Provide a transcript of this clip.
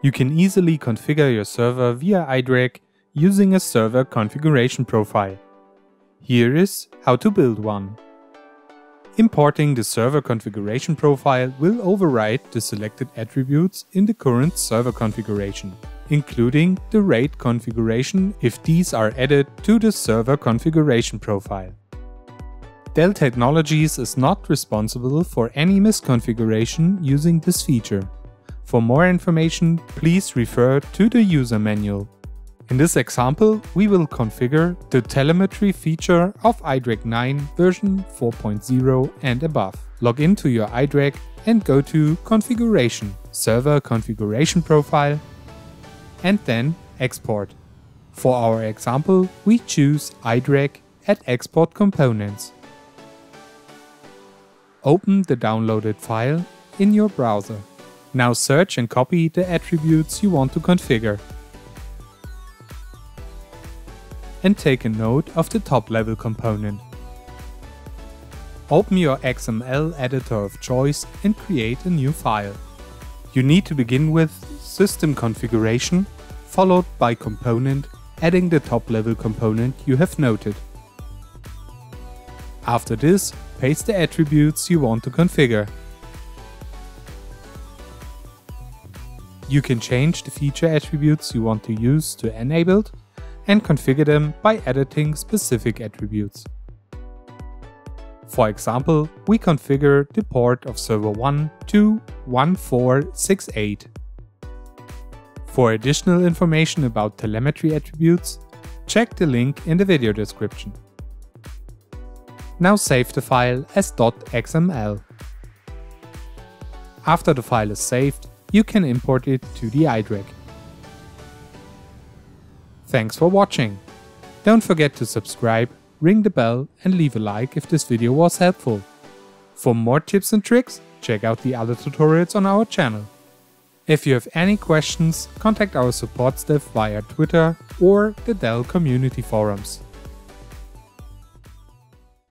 You can easily configure your server via iDRAC using a server configuration profile. Here is how to build one. Importing the server configuration profile will override the selected attributes in the current server configuration, including the RAID configuration if these are added to the server configuration profile. Dell Technologies is not responsible for any misconfiguration using this feature. For more information, please refer to the user manual. In this example, we will configure the telemetry feature of iDRAC 9 version 4.0 and above. Log into your iDRAC and go to Configuration, Server Configuration Profile, and then Export. For our example, we choose iDRAC at Export Components. Open the downloaded file in your browser. Now search and copy the attributes you want to configure. And take a note of the top-level component. Open your XML editor of choice and create a new file. You need to begin with System Configuration, followed by Component, adding the top-level component you have noted. After this, paste the attributes you want to configure. You can change the feature attributes you want to use to enabled and configure them by editing specific attributes. For example, we configure the port of server 1 to 1468. For additional information about telemetry attributes, check the link in the video description. Now save the file as .xml. After the file is saved, you can import it to the iDRAC. Thanks for watching. Don't forget to subscribe, ring the bell and leave a like if this video was helpful. For more tips and tricks, check out the other tutorials on our channel. If you have any questions, contact our support staff via Twitter or the Dell community forums.